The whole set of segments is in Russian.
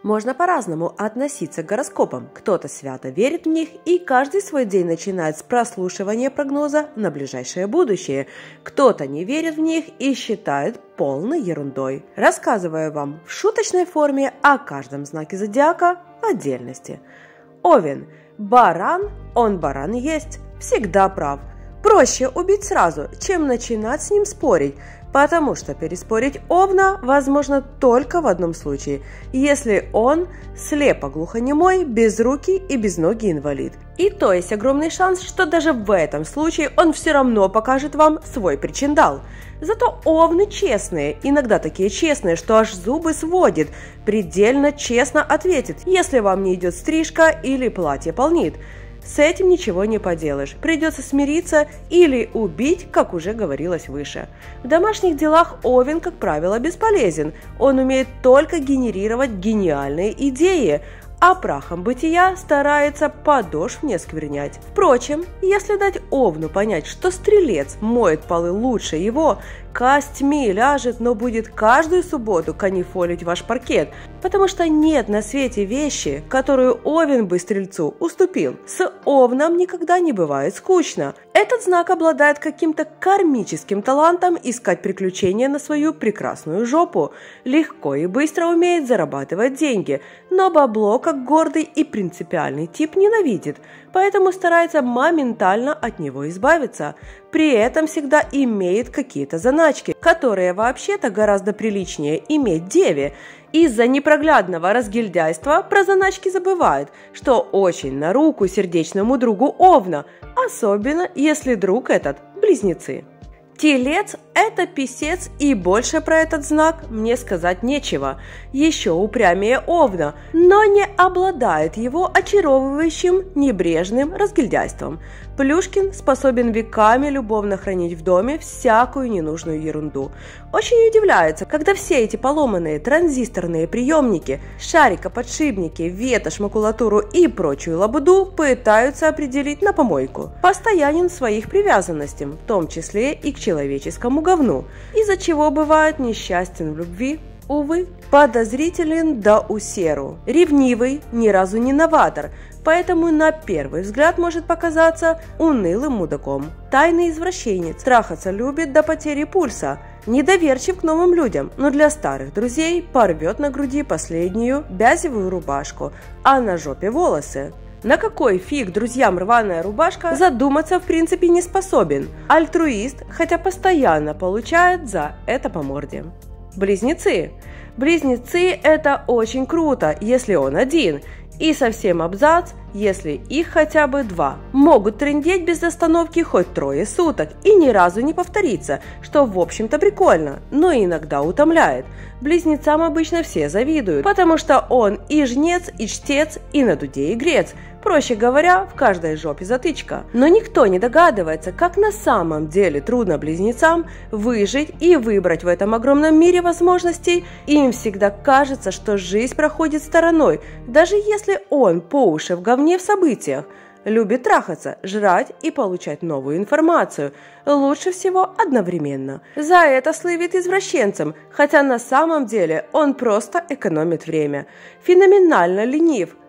Можно по-разному относиться к гороскопам. Кто-то свято верит в них и каждый свой день начинает с прослушивания прогноза на ближайшее будущее. Кто-то не верит в них и считает полной ерундой. Рассказываю вам в шуточной форме о каждом знаке зодиака в отдельности. Овен. Баран, он баран есть, всегда прав. Проще убить сразу, чем начинать с ним спорить, потому что переспорить Овна возможно только в одном случае, если он слепо-глухонемой, безрукий и безногий инвалид. И то есть огромный шанс, что даже в этом случае он все равно покажет вам свой причиндал. Зато овны честные, иногда такие честные, что аж зубы сводит, предельно честно ответит, если вам не идет стрижка или платье полнит. С этим ничего не поделаешь, придется смириться или убить, как уже говорилось выше. В домашних делах Овен, как правило, бесполезен, он умеет только генерировать гениальные идеи, а прахом бытия старается подошв не сквернять. Впрочем, если дать Овну понять, что стрелец моет полы лучше его, костьми ляжет, но будет каждую субботу канифолить ваш паркет, потому что нет на свете вещи, которую Овен бы стрельцу уступил. С Овном никогда не бывает скучно. Этот знак обладает каким-то кармическим талантом искать приключения на свою прекрасную жопу. Легко и быстро умеет зарабатывать деньги, но бабло, как гордый и принципиальный тип, ненавидит, поэтому старается моментально от него избавиться. При этом всегда имеет какие-то заначки, которые вообще-то гораздо приличнее иметь деве. Из-за непроглядного разгильдяйства про заначки забывают, что очень на руку сердечному другу Овна, особенно если друг этот – близнецы. Телец – это писец, и больше про этот знак мне сказать нечего. Еще упрямее Овна, но не обладает его очаровывающим небрежным разгильдяйством. Плюшкин способен веками любовно хранить в доме всякую ненужную ерунду. Очень удивляется, когда все эти поломанные транзисторные приемники, шарикоподшипники, ветошь, макулатуру и прочую лабуду пытаются определить на помойку. Постоянен в своих привязанностях, в том числе и к человеческому говну, из-за чего бывает несчастен в любви. Увы, подозрителен до усеру, ревнивый, ни разу не новатор, поэтому на первый взгляд может показаться унылым мудаком. Тайный извращенец, трахаться любит до потери пульса, недоверчив к новым людям, но для старых друзей порвет на груди последнюю бязевую рубашку, а на жопе волосы. На какой фиг друзьям рваная рубашка, задуматься в принципе не способен. Альтруист, хотя постоянно получает за это по морде. Близнецы. Близнецы – это очень круто, если он один, и совсем абзац, если их хотя бы два. Могут трындеть без остановки хоть 3 суток и ни разу не повториться, что в общем-то прикольно, но иногда утомляет. Близнецам обычно все завидуют, потому что он и жнец, и чтец, и на дуде игрец. Проще говоря, в каждой жопе затычка. Но никто не догадывается, как на самом деле трудно близнецам выжить и выбрать в этом огромном мире возможностей. Им всегда кажется, что жизнь проходит стороной, даже если он по уши в говне в событиях. Любит трахаться, жрать и получать новую информацию. Лучше всего одновременно. За это слывет извращенцем, хотя на самом деле он просто экономит время. Феноменально ленив.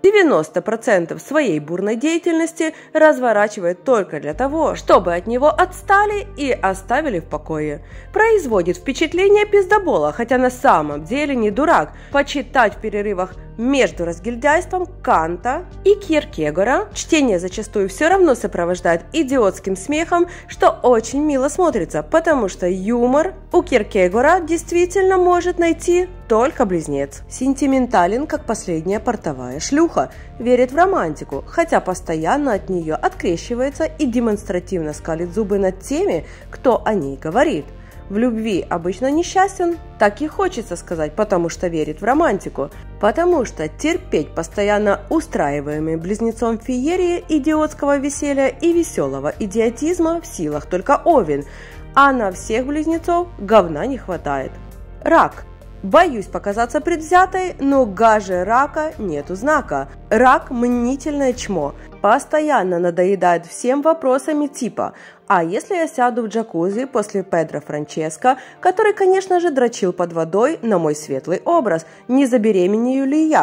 90% своей бурной деятельности разворачивает только для того, чтобы от него отстали и оставили в покое. Производит впечатление пиздобола, хотя на самом деле не дурак. Почитать в перерывах между разгильдяйством Канта и Кьеркегора чтение зачастую все равно сопровождает идиотским смехом, что очень мило смотрится, потому что юмор у Кьеркегора действительно может найти только близнец. Сентиментален, как последняя портовая шлюха, верит в романтику, хотя постоянно от нее открещивается и демонстративно скалит зубы над теми, кто о ней говорит. В любви обычно несчастен, так и хочется сказать, потому что верит в романтику, потому что терпеть постоянно устраиваемые близнецом феерии идиотского веселья и веселого идиотизма в силах только Овен, а на всех близнецов говна не хватает. Рак. Боюсь показаться предвзятой, но гаже рака нету знака. Рак – мнительное чмо. Постоянно надоедает всем вопросами типа «А если я сяду в джакузи после Педро Франческо, который, конечно же, дрочил под водой на мой светлый образ, не забеременею ли я?»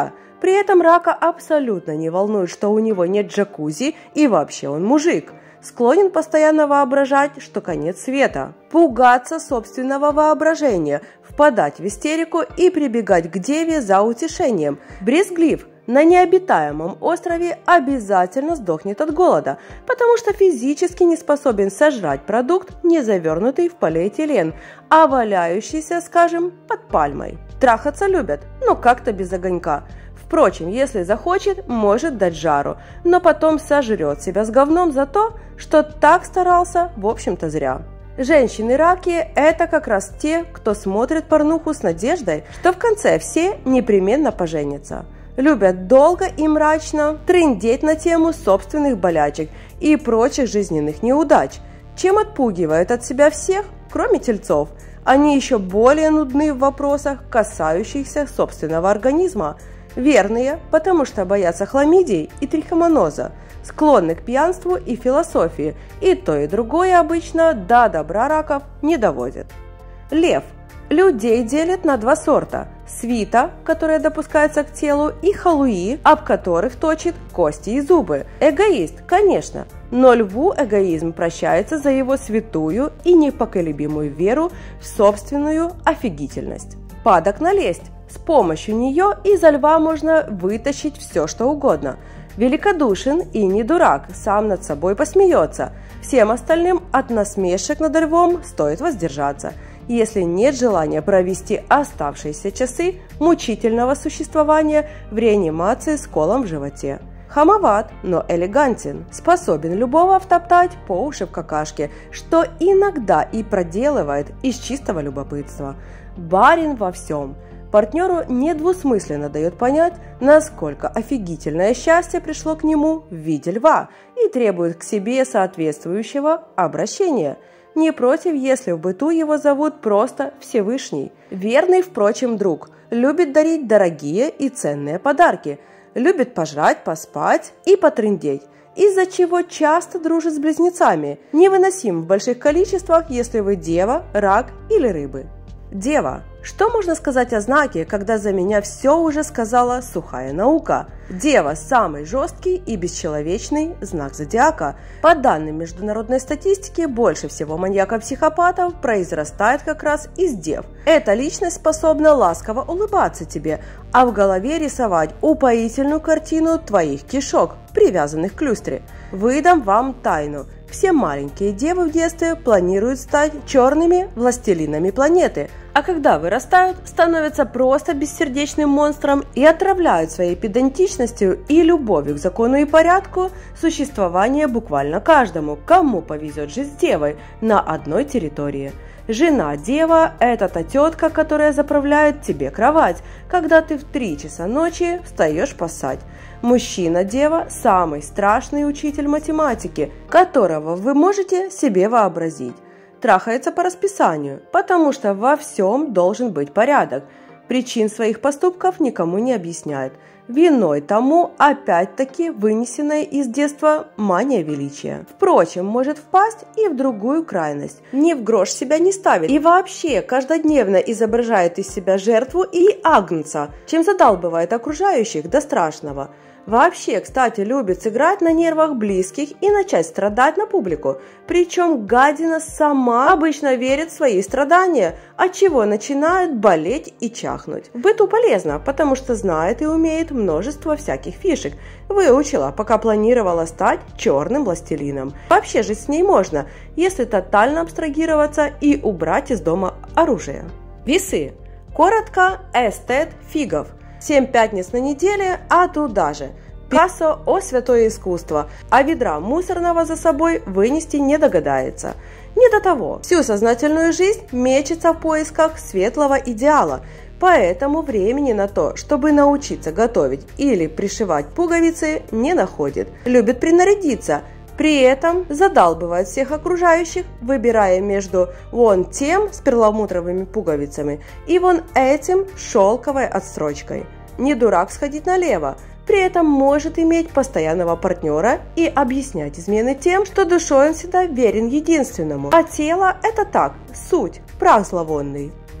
При этом рака абсолютно не волнует, что у него нет джакузи и вообще он мужик. Склонен постоянно воображать, что конец света, пугаться собственного воображения, впадать в истерику и прибегать к деве за утешением. Брезглив, на необитаемом острове обязательно сдохнет от голода, потому что физически не способен сожрать продукт, не завернутый в полиэтилен, а валяющийся, скажем, под пальмой. Трахаться любят, но как-то без огонька. Впрочем, если захочет, может дать жару, но потом сожрет себя с говном за то, что так старался, в общем-то, зря. Женщины-раки – это как раз те, кто смотрит порнуху с надеждой, что в конце все непременно поженятся. Любят долго и мрачно трындеть на тему собственных болячек и прочих жизненных неудач, чем отпугивают от себя всех, кроме тельцов. Они еще более нудны в вопросах, касающихся собственного организма. Верные, потому что боятся хламидий и трихомоноза, склонны к пьянству и философии, и то и другое обычно до добра раков не доводит. Лев. Людей делят на два сорта – свита, которая допускается к телу, и халуи, об которых точит кости и зубы. Эгоист, конечно, но льву эгоизм прощается за его святую и непоколебимую веру в собственную офигительность. Падок на лесть. С помощью нее из-за льва можно вытащить все, что угодно. Великодушен и не дурак, сам над собой посмеется. Всем остальным от насмешек над львом стоит воздержаться, если нет желания провести оставшиеся часы мучительного существования в реанимации с колом в животе. Хамоват, но элегантен, способен любого втоптать по уши в какашке, что иногда и проделывает из чистого любопытства. Барин во всем. Партнеру недвусмысленно дает понять, насколько офигительное счастье пришло к нему в виде льва и требует к себе соответствующего обращения. Не против, если в быту его зовут просто Всевышний. Верный, впрочем, друг, любит дарить дорогие и ценные подарки, любит пожрать, поспать и потрындеть, из-за чего часто дружит с близнецами, невыносим в больших количествах, если вы дева, рак или рыбы. Дева. Что можно сказать о знаке, когда за меня все уже сказала сухая наука? Дева – самый жесткий и бесчеловечный знак зодиака. По данным международной статистики, больше всего маньяков-психопатов произрастает как раз из дев. Эта личность способна ласково улыбаться тебе, а в голове рисовать упоительную картину твоих кишок, привязанных к люстре. Выдам вам тайну. Все маленькие девы в детстве планируют стать черными властелинами планеты, а когда вырастают, становятся просто бессердечным монстром и отравляют своей педантичностью и любовью к закону и порядку существование буквально каждому, кому повезет жить с девой на одной территории. Жена-дева – это та тетка, которая заправляет тебе кровать, когда ты в 3 часа ночи встаешь поссать. Мужчина-дева – самый страшный учитель математики, которого вы можете себе вообразить. Трахается по расписанию, потому что во всем должен быть порядок. Причин своих поступков никому не объясняет. Виной тому, опять-таки, вынесенная из детства мания величия. Впрочем, может впасть и в другую крайность. Ни в грош себя не ставит и вообще каждодневно изображает из себя жертву и агнца, чем задалбывает окружающих до страшного. Вообще, кстати, любит сыграть на нервах близких и начать страдать на публику. Причем гадина сама обычно верит в свои страдания, отчего начинает болеть и чахнуть. В быту полезно, потому что знает и умеет множество всяких фишек. Выучила, пока планировала стать черным властелином. Вообще жить с ней можно, если тотально абстрагироваться и убрать из дома оружие. Весы. Коротко, эстет фигов. 7 пятниц на неделе, а туда же. Пикассо – о святое искусство, а ведра мусорного за собой вынести не догадается. Не до того. Всю сознательную жизнь мечется в поисках светлого идеала, поэтому времени на то, чтобы научиться готовить или пришивать пуговицы, не находит. Любит принарядиться, при этом задалбывает всех окружающих, выбирая между вон тем с перламутровыми пуговицами и вон этим шелковой отстрочкой. Не дурак сходить налево, при этом может иметь постоянного партнера и объяснять измены тем, что душой он всегда верен единственному, а тело – это так, суть, прах зловонный.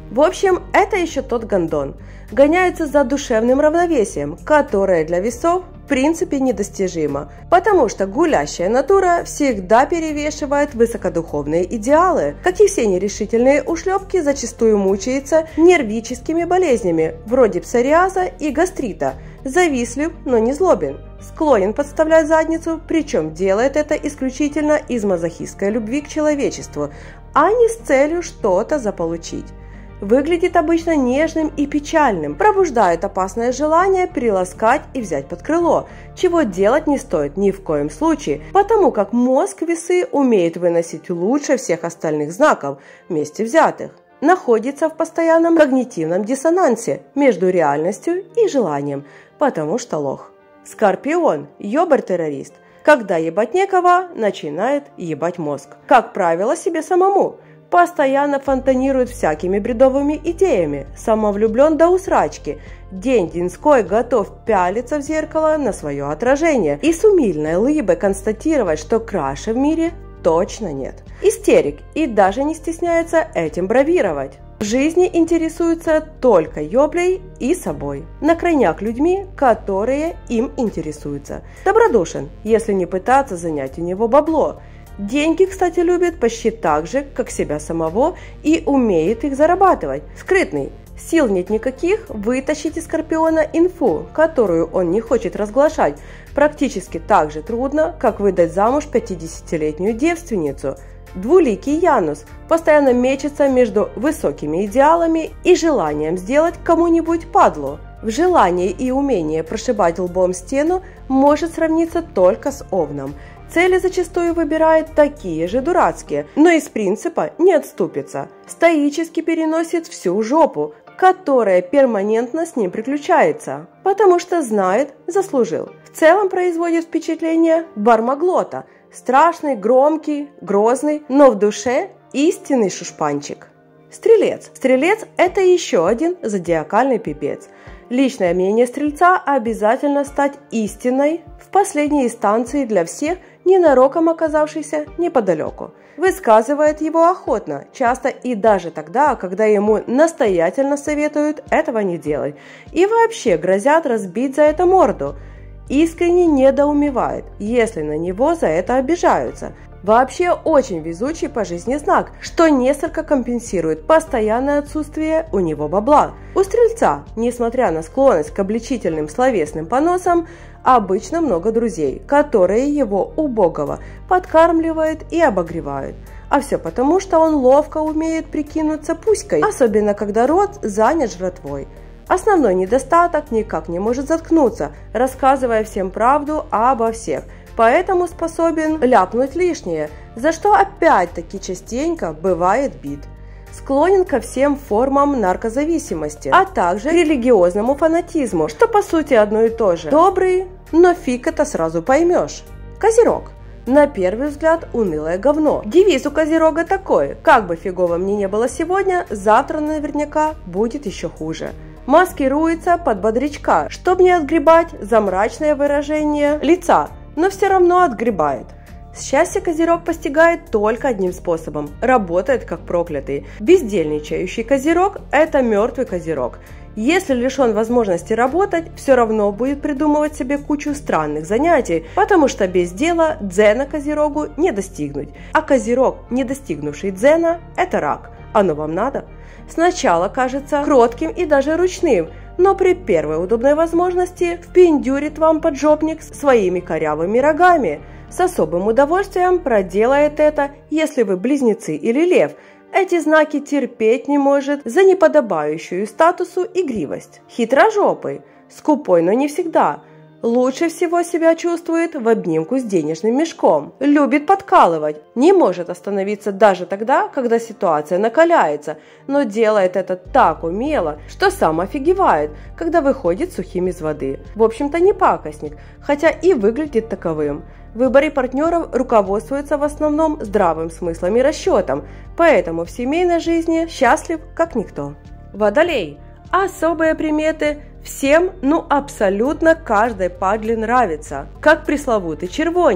В общем, это еще тот гондон. Гоняется за душевным равновесием, которое для весов в принципе недостижимо, потому что гулящая натура всегда перевешивает высокодуховные идеалы. Как и все нерешительные ушлепки, зачастую мучается нервическими болезнями, вроде псориаза и гастрита, завистлив, но не злобен, склонен подставлять задницу, причем делает это исключительно из мазохистской любви к человечеству, а не с целью что-то заполучить. Выглядит обычно нежным и печальным, пробуждает опасное желание приласкать и взять под крыло, чего делать не стоит ни в коем случае, потому как мозг весы умеет выносить лучше всех остальных знаков, вместе взятых. Находится в постоянном когнитивном диссонансе между реальностью и желанием, потому что лох. Скорпион – ёбар-террорист. Когда ебать некого, начинает ебать мозг. Как правило, себе самому. Постоянно фонтанирует всякими бредовыми идеями, самовлюблен до усрачки, день-деньской готов пялиться в зеркало на свое отражение и с умильной лыбой констатировать, что краше в мире точно нет. Истерик и даже не стесняется этим бравировать. В жизни интересуется только ёблей и собой. На крайняк людьми, которые им интересуются. Добродушен, если не пытаться занять у него бабло. Деньги, кстати, любит почти так же, как себя самого, и умеет их зарабатывать. Скрытный. Сил нет никаких вытащить из Скорпиона инфу, которую он не хочет разглашать, практически так же трудно, как выдать замуж 50-летнюю девственницу. Двуликий Янус постоянно мечется между высокими идеалами и желанием сделать кому-нибудь падлу. В желании и умении прошибать лбом стену может сравниться только с Овном. Цели зачастую выбирает такие же дурацкие, но из принципа не отступится. Стоически переносит всю жопу, которая перманентно с ним приключается, потому что знает, заслужил. В целом производит впечатление бармаглота, страшный, громкий, грозный, но в душе истинный шушпанчик. Стрелец. Стрелец – это еще один зодиакальный пипец. Личное мнение стрельца обязательно стать истиной в последней инстанции для всех, ненароком оказавшихся неподалеку. Высказывает его охотно, часто и даже тогда, когда ему настоятельно советуют этого не делать, и вообще грозят разбить за это морду. Искренне недоумевает, если на него за это обижаются. Вообще очень везучий по жизни знак, что несколько компенсирует постоянное отсутствие у него бабла. У стрельца, несмотря на склонность к обличительным словесным поносам, обычно много друзей, которые его убогого подкармливают и обогревают. А все потому, что он ловко умеет прикинуться пуськой, особенно когда рот занят жратвой. Основной недостаток: никак не может заткнуться, рассказывая всем правду обо всех. Поэтому способен ляпнуть лишнее, за что опять-таки частенько бывает бит. Склонен ко всем формам наркозависимости, а также к религиозному фанатизму, что по сути одно и то же. Добрый, но фиг это сразу поймешь. Козерог. На первый взгляд унылое говно. Девиз у Козерога такой: как бы фигово мне не было сегодня, завтра наверняка будет еще хуже. Маскируется под бодрячка, чтобы не отгребать за мрачное выражение лица, но все равно отгребает. Счастье Козерог постигает только одним способом – работает как проклятый. Бездельничающий Козерог – это мертвый Козерог. Если лишен возможности работать, все равно будет придумывать себе кучу странных занятий, потому что без дела дзена Козерогу не достигнуть. А Козерог, не достигнувший дзена – это рак. Оно вам надо? Сначала кажется кротким и даже ручным, но при первой удобной возможности впендюрит вам поджопник своими корявыми рогами. С особым удовольствием проделает это, если вы близнецы или лев. Эти знаки терпеть не может за неподобающую статусу игривость. Хитрожопый, скупой, но не всегда. Лучше всего себя чувствует в обнимку с денежным мешком. Любит подкалывать. Не может остановиться даже тогда, когда ситуация накаляется, но делает это так умело, что сам офигевает, когда выходит сухим из воды. В общем-то не пакостник, хотя и выглядит таковым. В выборе партнеров руководствуется в основном здравым смыслом и расчетом, поэтому в семейной жизни счастлив как никто. Водолей. Особые приметы. Всем, абсолютно каждой падле нравится, как пресловутый червонец.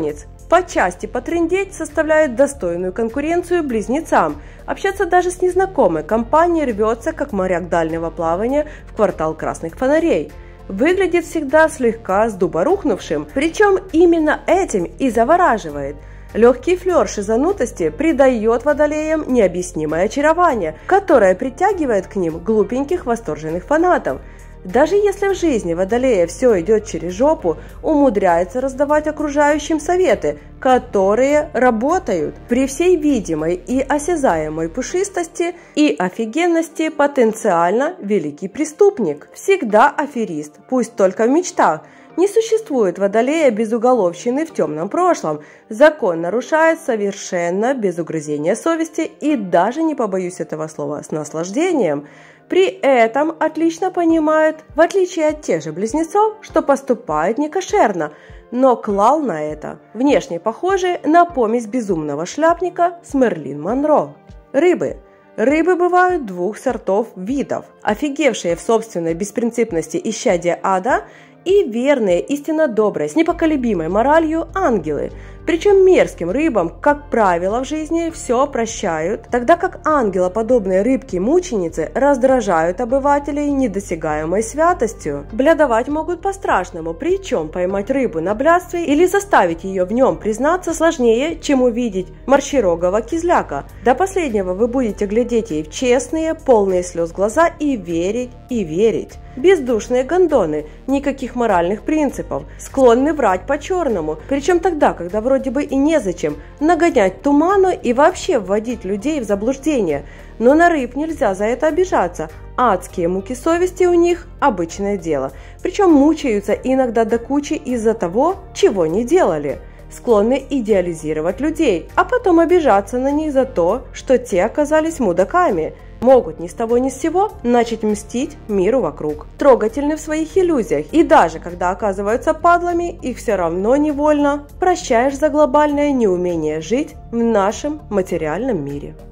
По части потрындеть составляет достойную конкуренцию близнецам. Общаться даже с незнакомой компанией рвется, как моряк дальнего плавания в квартал красных фонарей. Выглядит всегда слегка с дуба рухнувшим, причем именно этим и завораживает. Легкий флер шизанутости придает водолеям необъяснимое очарование, которое притягивает к ним глупеньких восторженных фанатов. Даже если в жизни водолея все идет через жопу, умудряется раздавать окружающим советы, которые работают. При всей видимой и осязаемой пушистости и офигенности потенциально великий преступник. Всегда аферист, пусть только в мечтах. Не существует водолея без уголовщины в темном прошлом. Закон нарушает совершенно без угрызения совести и даже, не побоюсь этого слова, с наслаждением. При этом отлично понимает, в отличие от тех же близнецов, что поступает некошерно, но клал на это. Внешне похожи на помесь безумного шляпника с Мерлин Монро. Рыбы. Рыбы бывают двух сортов видов. Офигевшие в собственной беспринципности исчадия ада и верные, истинно добрые, с непоколебимой моралью ангелы. Причем мерзким рыбам, как правило, в жизни все прощают, тогда как ангелоподобные рыбки-мученицы раздражают обывателей недосягаемой святостью. Блядовать могут по-страшному, причем поймать рыбу на блядстве или заставить ее в нем признаться сложнее, чем увидеть морщерогого кизляка. До последнего вы будете глядеть ей в честные, полные слез глаза и верить, и верить. Бездушные гондоны, никаких моральных принципов, склонны врать по-черному, причем тогда, когда вроде бы и незачем, нагонять туману и вообще вводить людей в заблуждение. Но на рыб нельзя за это обижаться, адские муки совести у них обычное дело, причем мучаются иногда до кучи из-за того, чего не делали. Склонны идеализировать людей, а потом обижаться на них за то, что те оказались мудаками. Могут ни с того ни с сего начать мстить миру вокруг. Трогательны в своих иллюзиях, и даже когда оказываются падлами, их все равно невольно прощаешь за глобальное неумение жить в нашем материальном мире.